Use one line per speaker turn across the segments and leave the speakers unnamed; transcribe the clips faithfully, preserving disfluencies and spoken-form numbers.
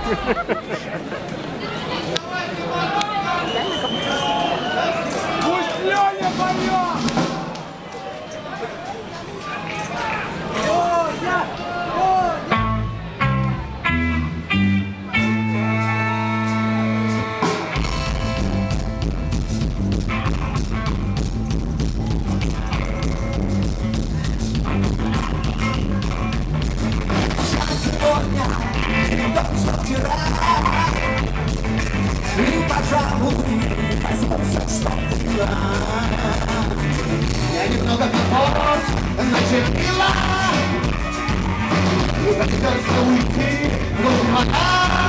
Пусть Леня поет!
И, пожалуй, возьму все, что было. Я немного похож на Чемпила, и придется уйти в глубока.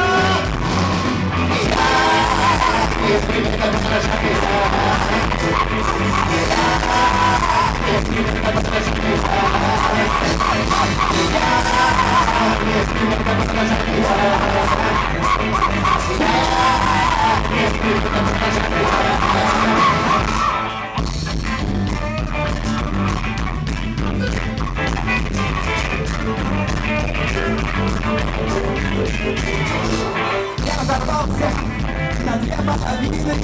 Я не примерно подражаю. Я не примерно подражаю. Я не примерно подражаю. Я разорвался на две половины.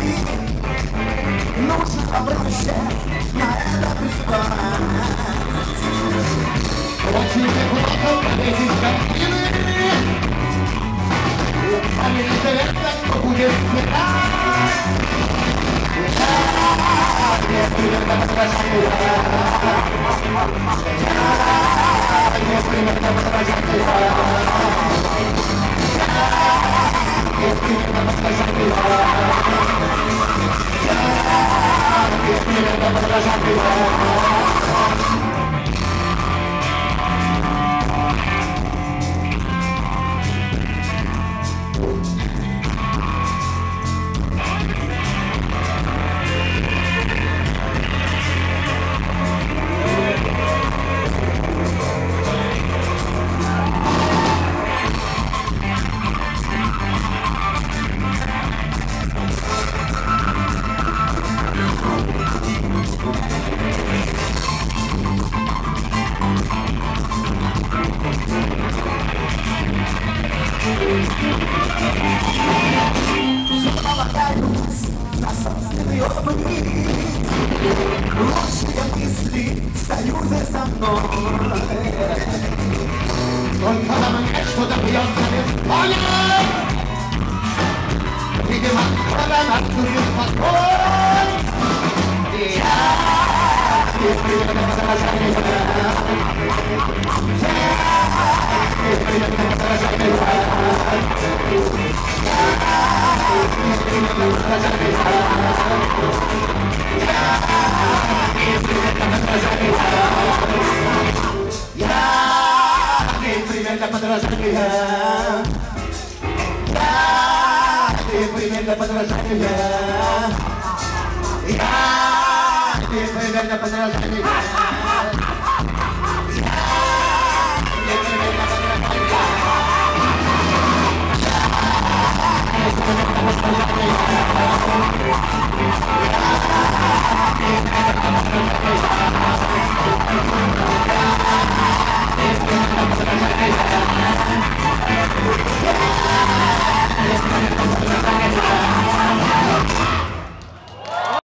Нужно попроще на это плевать. Очень неплохо повесить картины. А мне интересно, кто будет смирать. Я примерно подражаю. Я примерно подражаю. Я примерно подражаю. Я примерно подражаю. Полагаюсь на собственный опыт. Лучшие мысли встают со мной. Только во мне что-то бьется без воли. Видимо, скоро наступит покой. И я непременно подражаю. Я непременно подражаю. Непременно подражаю. Я непременно подражаю. Я непременно подражаю.